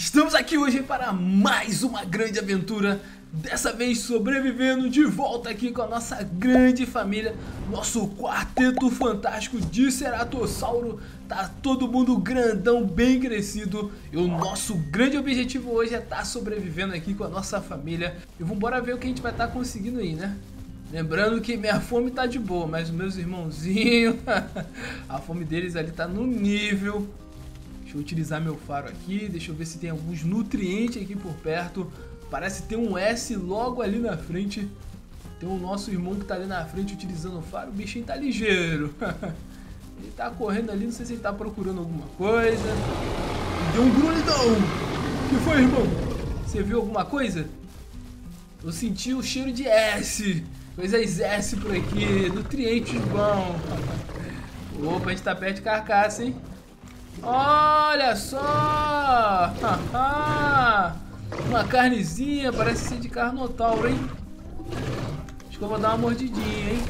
Estamos aqui hoje para mais uma grande aventura, dessa vez sobrevivendo de volta aqui com a nossa grande família, nosso quarteto fantástico de Ceratossauro. Tá todo mundo grandão, bem crescido, e o nosso grande objetivo hoje é estar sobrevivendo aqui com a nossa família. E vambora ver o que a gente vai estar conseguindo aí, né? Lembrando que minha fome tá de boa, mas os meus irmãozinhos, a fome deles ali tá no nível. Deixa eu utilizar meu faro aqui, deixa eu ver se tem alguns nutrientes aqui por perto. Parece ter um S logo ali na frente. Tem o nosso irmão que tá ali na frente utilizando o faro. O bichinho tá ligeiro. Ele tá correndo ali, não sei se ele tá procurando alguma coisa. Deu um grunhidão. O que foi, irmão? Você viu alguma coisa? Eu senti o cheiro de S. Coisas S por aqui, nutrientes bons. Opa, a gente tá perto de carcaça, hein? Olha só! Uma carnezinha, parece ser de carnotauro, hein? Acho que eu vou dar uma mordidinha, hein?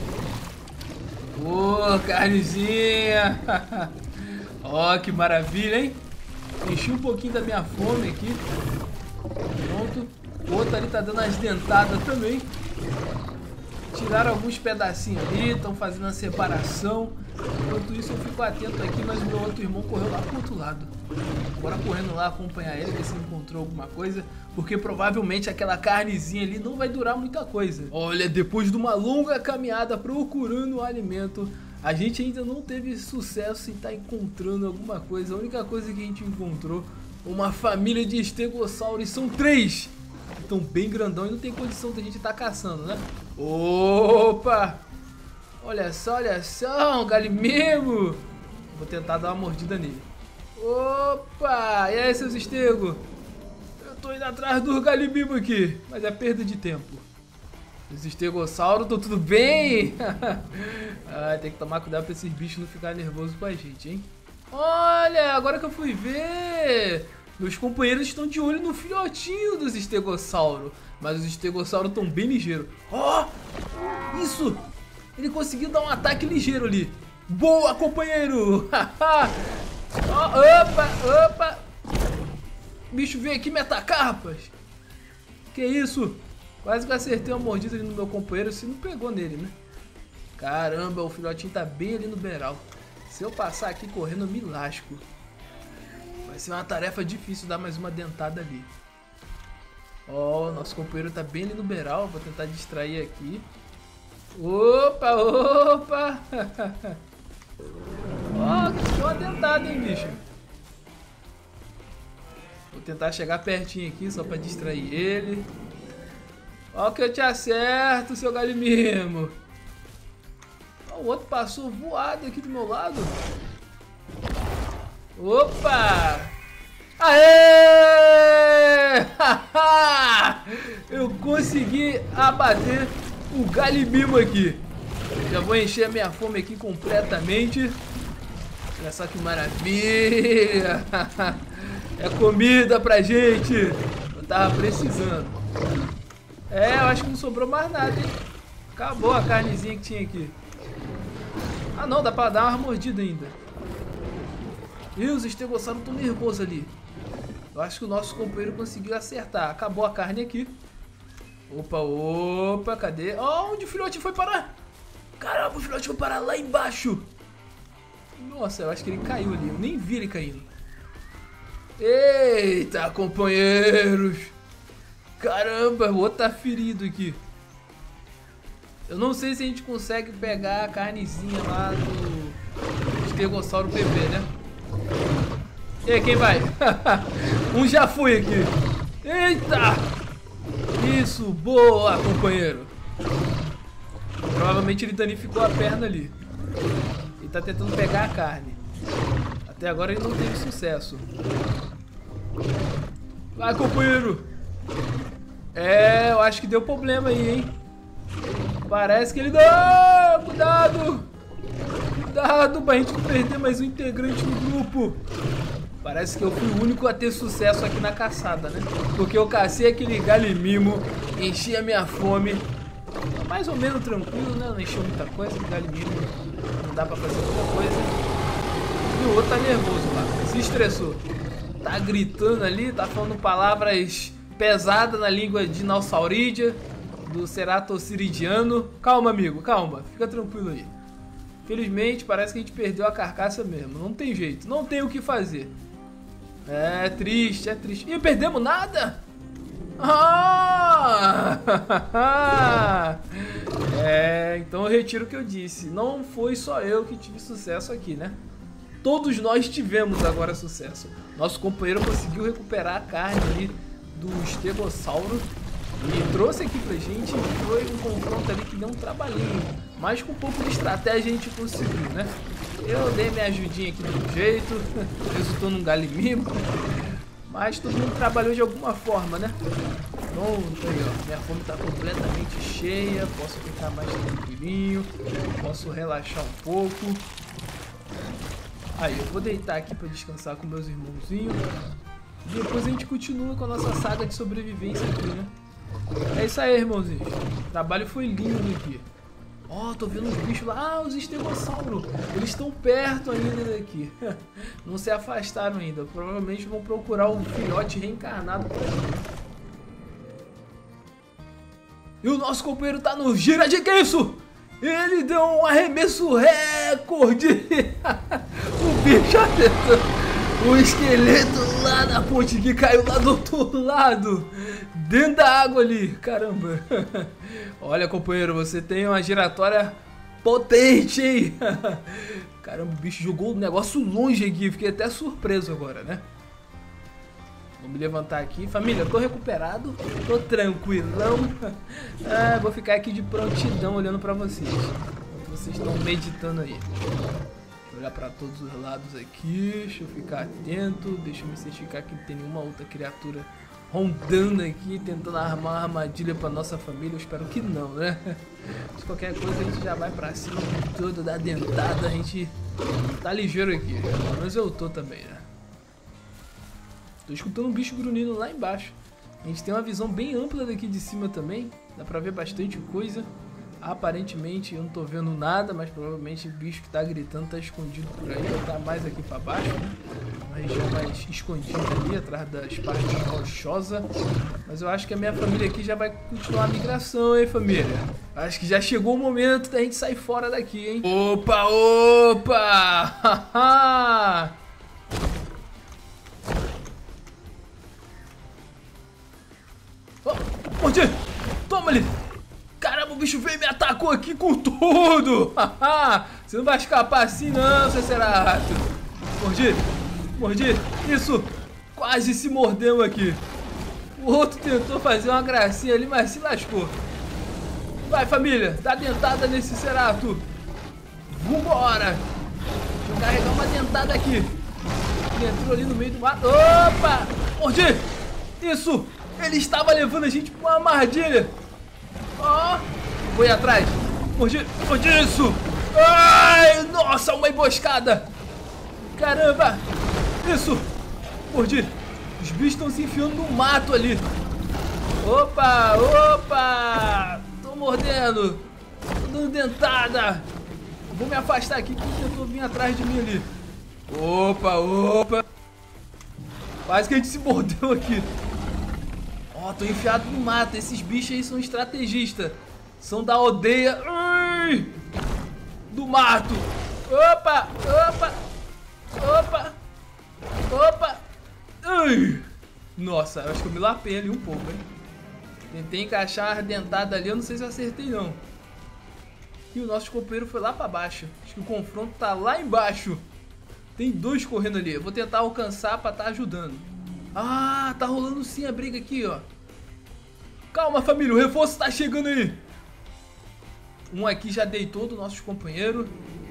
Ô, carnezinha! Ó, que maravilha, hein? Enchi um pouquinho da minha fome aqui. Pronto. O outro ali tá dando as dentadas também. Tiraram alguns pedacinhos ali, estão fazendo a separação. Enquanto isso eu fico atento aqui, mas o meu outro irmão correu lá pro outro lado. Bora correndo lá acompanhar ele, ver se encontrou alguma coisa, porque provavelmente aquela carnezinha ali não vai durar muita coisa. Olha, depois de uma longa caminhada procurando um alimento, a gente ainda não teve sucesso em estar encontrando alguma coisa. A única coisa que a gente encontrou, uma família de estegossauros, são 3! Estão bem grandão e não tem condição da gente estar caçando, né? Opa! Olha só, um galimimo! Vou tentar dar uma mordida nele. Opa! E aí, seus estegos? Eu tô indo atrás do galimimo aqui, mas é perda de tempo. Os estegossauros estão tudo bem? Tem que tomar cuidado pra esses bichos não ficarem nervosos com a gente, hein? Olha, agora que eu fui ver... Meus companheiros estão de olho no filhotinho dos estegossauros. Mas os estegossauros estão bem ligeiros. Ó! Isso! Ele conseguiu dar um ataque ligeiro ali. Boa, companheiro! Opa! O bicho veio aqui me atacar, rapaz. Que isso? Quase que eu acertei uma mordida ali no meu companheiro. Se não pegou nele, né? Caramba, o filhotinho tá bem ali no beiral. Se eu passar aqui correndo, eu me lasco. Vai ser uma tarefa difícil dar mais uma dentada ali. Ó, nosso companheiro tá bem ali no beiral. Vou tentar distrair aqui. Opa! Ó, que deu uma dentada, hein, bicho. Vou tentar chegar pertinho aqui só pra distrair ele. Ó que eu te acerto, seu galimimo. Ó, o outro passou voado aqui do meu lado. Opa! Aê! Eu consegui abater o galimimo aqui. Já vou encher a minha fome aqui completamente. Olha só que maravilha! É comida pra gente. Eu tava precisando. Eu acho que não sobrou mais nada, hein? Acabou a carnezinha que tinha aqui. Ah não, dá pra dar uma mordida ainda. E os estegossauros estão nervosos ali. Eu acho que o nosso companheiro conseguiu acertar. Acabou a carne aqui. Opa, cadê? Ó, onde o filhote foi parar? Caramba, o filhote foi parar lá embaixo. Nossa, eu acho que ele caiu ali. Eu nem vi ele caindo. Eita, companheiros. Caramba, o outro tá ferido aqui. Eu não sei se a gente consegue pegar a carnezinha lá do estegossauro bebê, né? E aí, quem vai? Um já foi aqui. Eita! Isso, boa, companheiro. Provavelmente ele danificou a perna ali. Ele tá tentando pegar a carne. Até agora ele não teve sucesso. Vai, companheiro. Eu acho que deu problema aí, hein? Parece que ele deu... Cuidado! Cuidado pra gente não perder mais um integrante no grupo. Parece que eu fui o único a ter sucesso aqui na caçada, né? Porque eu cacei aquele galimimo, enchi a minha fome. Mais ou menos tranquilo, né? Não encheu muita coisa, o galimimo não dá pra fazer muita coisa. E o outro tá nervoso lá, se estressou. tá gritando ali, tá falando palavras pesadas na língua dinossaurídea do ceratociridiano. Calma, amigo, calma, fica tranquilo aí. Felizmente, parece que a gente perdeu a carcaça mesmo. Não tem jeito, não tem o que fazer. É triste, é triste. E perdemos nada? Ah! Então eu retiro o que eu disse. Não foi só eu que tive sucesso aqui, né? Todos nós tivemos agora sucesso. Nosso companheiro conseguiu recuperar a carne ali do estegossauro e trouxe aqui pra gente. Foi um confronto ali que deu um trabalhinho, mas com um pouco de estratégia a gente conseguiu, né? Eu dei minha ajudinha aqui do jeito, resultou num galimimo, mas todo mundo trabalhou de alguma forma, né? Então, aí, ó, minha fome tá completamente cheia, posso ficar mais tranquilinho, posso relaxar um pouco. Aí, eu vou deitar aqui pra descansar com meus irmãozinhos. Depois a gente continua com a nossa saga de sobrevivência aqui, né? É isso aí, irmãozinhos. O trabalho foi lindo aqui. Ó, tô vendo uns bichos lá. Ah, os estegossauros. Eles estão perto ainda daqui. Não se afastaram ainda. Provavelmente vão procurar um filhote reencarnado por aí. E o nosso companheiro tá no gira de... Que é isso? Ele deu um arremesso recorde. O bicho acertou o esqueleto lá na ponte que caiu lá do outro lado. Dentro da água ali. Caramba. Olha, companheiro, você tem uma giratória potente, hein? Caramba, o bicho jogou o negócio longe aqui. Fiquei até surpreso agora, né? Vou me levantar aqui. Família, tô recuperado. Tô tranquilão. Vou ficar aqui de prontidão olhando pra vocês. Enquanto vocês estão meditando aí. Deixa eu olhar pra todos os lados aqui. Deixa eu ficar atento. Deixa eu me certificar que não tem nenhuma outra criatura rondando aqui, tentando armar uma armadilha pra nossa família. Eu espero que não, né? Se qualquer coisa a gente já vai pra cima com tudo, da dentada. A gente tá ligeiro aqui. Pelo menos eu tô também, né? Tô escutando um bicho grunhindo lá embaixo. A gente tem uma visão bem ampla daqui de cima também. Dá pra ver bastante coisa. Aparentemente eu não tô vendo nada, mas provavelmente o bicho que tá gritando tá escondido por aí. Ou tá mais aqui pra baixo, né? Uma região mais escondida ali, atrás das partes rochosas. Mas eu acho que a minha família aqui já vai continuar a migração, hein, família? Acho que já chegou o momento da gente sair fora daqui, hein? Opa, opa! Mordi! Toma ali! Caramba, o bicho veio e me atacou aqui com tudo! Você não vai escapar assim não, seu Cerato! Mordi! Mordi! Isso! Quase se mordemos aqui! O outro tentou fazer uma gracinha ali, mas se lascou! Vai, família! Dá dentada nesse Cerato! Vambora! Deixa eu carregar uma dentada aqui! Ele entrou ali no meio do mato! Opa! Mordi! Isso! Ele estava levando a gente pra uma armadilha. Ó, foi atrás. Mordi, mordi isso. Ai, nossa, uma emboscada. Caramba. Isso. Mordi. Os bichos estão se enfiando no mato ali. Opa, opa. Tô mordendo. Tô dando dentada. Vou me afastar aqui que ele tentou vir atrás de mim ali. Opa, opa. Quase que a gente se mordeu aqui. Ó, tô enfiado no mato. Esses bichos aí são estrategistas. São da aldeia. Ui, do mato. Opa, opa, opa, opa. Ui. Nossa, eu acho que eu me lapei ali um pouco, hein. Tentei encaixar a dentada ali, eu não sei se eu acertei não. E o nosso companheiro foi lá pra baixo. Acho que o confronto tá lá embaixo. Tem dois correndo ali. Eu vou tentar alcançar pra tá ajudando. Ah, tá rolando sim a briga aqui, ó. Calma, família, o reforço tá chegando aí. Um aqui já deitou do nosso companheiro.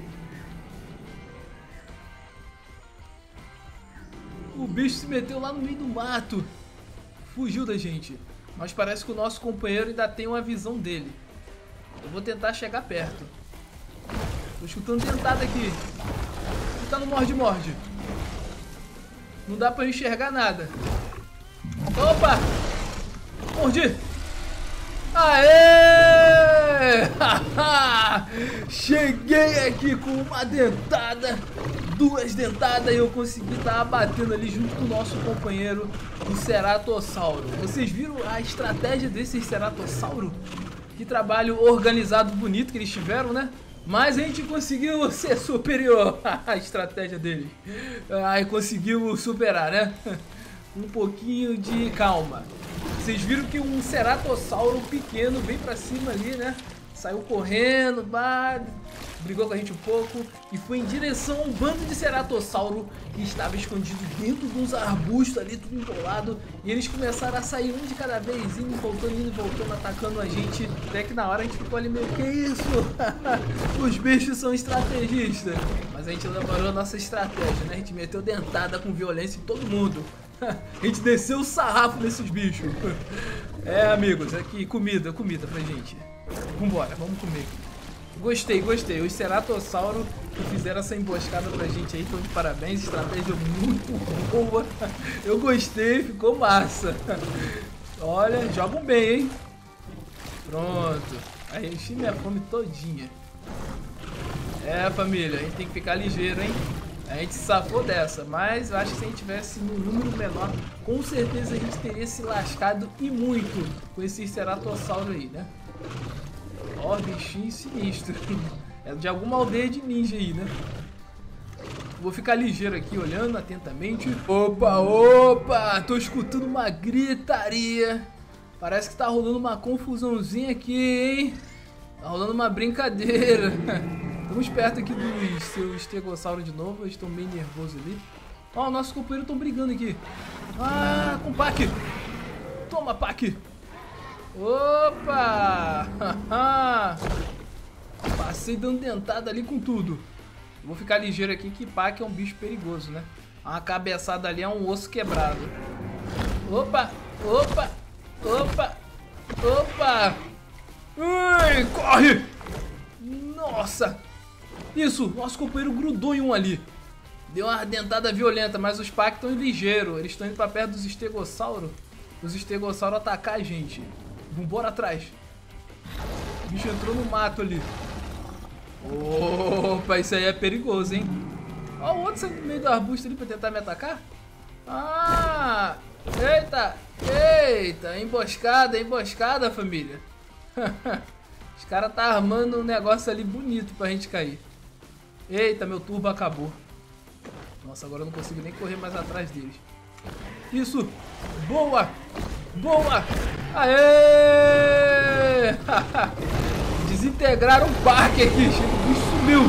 O bicho se meteu lá no meio do mato. Fugiu da gente. Mas parece que o nosso companheiro ainda tem uma visão dele. Eu vou tentar chegar perto. Tô escutando dentada aqui. Ele tá no morde-morde. Não dá pra enxergar nada. Opa! Mordi! Aê! Cheguei aqui com uma dentada, 2 dentadas, e eu consegui estar batendo ali junto com o nosso companheiro, o Ceratossauro. Vocês viram a estratégia desse Ceratossauro? Que trabalho organizado bonito que eles tiveram, né? Mas a gente conseguiu ser superior à estratégia deles. Aí conseguimos superar, né? Um pouquinho de calma. Vocês viram que um Ceratossauro pequeno veio pra cima ali, né? Saiu correndo, brigou com a gente um pouco e foi em direção a um bando de Ceratossauro que estava escondido dentro de uns arbustos ali, tudo embolado. E eles começaram a sair um de cada vez, indo e voltando, atacando a gente. Até que na hora a gente ficou ali meio, que isso? Os bichos são estrategistas. Mas a gente elaborou a nossa estratégia, né? A gente meteu dentada com violência em todo mundo. A gente desceu o sarrafo nesses bichos. É, amigos, aqui comida pra gente. Vambora, vamos comer. Gostei. Os Ceratossauro que fizeram essa emboscada pra gente aí, estão de parabéns. Estratégia muito boa. Eu gostei, ficou massa. Olha, jogam bem, hein? Pronto. Aí enchi minha fome todinha. É, família, a gente tem que ficar ligeiro, hein? A gente safou dessa, mas eu acho que se a gente tivesse num número menor, com certeza a gente teria se lascado e muito com esse Ceratossauro aí, né? Ó, bichinho sinistro. É de alguma aldeia de ninja aí, né? Vou ficar ligeiro aqui, olhando atentamente. Opa! Tô escutando uma gritaria. Parece que tá rolando uma confusãozinha aqui, hein? Tá rolando uma brincadeira. Estamos perto aqui dos seus estegossauro de novo. Eles estão bem nervosos ali. Ó, nossos companheiros estão brigando aqui. Ah, com o Pac. Toma, Pac. Opa! Passei dando dentada ali com tudo. Vou ficar ligeiro aqui que Pac é um bicho perigoso, né? Uma cabeçada ali é um osso quebrado. Opa! Ui, corre! Nossa! Isso, nosso companheiro grudou em um ali. Deu uma dentada violenta, mas os Pac estão ligeiros. Eles estão indo pra perto dos estegossauros. Os estegossauros atacar a gente. Vambora atrás. O bicho entrou no mato ali. Opa, isso aí é perigoso, hein? Ó, o outro saindo no meio do arbusto ali pra tentar me atacar. Ah! Eita! Emboscada, família. Os caras tá armando um negócio ali bonito pra gente cair. Eita, meu turbo acabou. Nossa, agora eu não consigo nem correr mais atrás deles. Isso! Boa! Aê! Desintegraram o parque aqui, o bicho sumiu.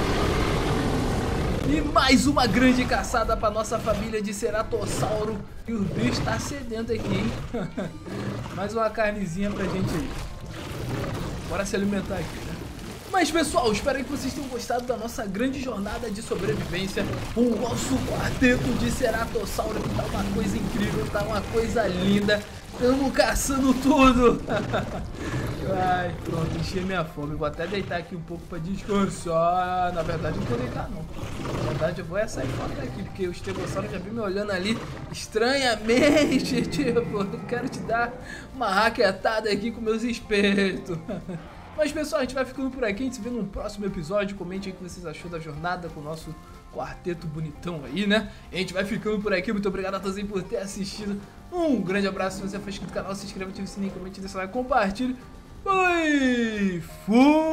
E mais uma grande caçada pra nossa família de Ceratossauro. E o bicho tá sedento aqui, hein? Mais uma carnezinha pra gente aí. Bora se alimentar aqui, né? Mas pessoal, espero que vocês tenham gostado da nossa grande jornada de sobrevivência com o nosso quarteto de Ceratossauro, que tá uma coisa incrível, tá uma coisa linda. Estamos caçando tudo. Ai, pronto, enchi minha fome. Vou até deitar aqui um pouco pra descansar. Na verdade, não vou deitar não. Na verdade, eu vou sair fora daqui, porque o estegossauro já viu me olhando ali estranhamente. Tipo, eu quero te dar uma raquetada aqui com meus espetos. Mas pessoal, a gente vai ficando por aqui. A gente se vê num próximo episódio. Comente aí o que vocês achou da jornada com o nosso quarteto bonitão aí, né? A gente vai ficando por aqui. Muito obrigado a todos aí por ter assistido. Um grande abraço. Se você for inscrito no canal, se inscreva, ative o sininho, comente, deixa o like, compartilhe. Fui!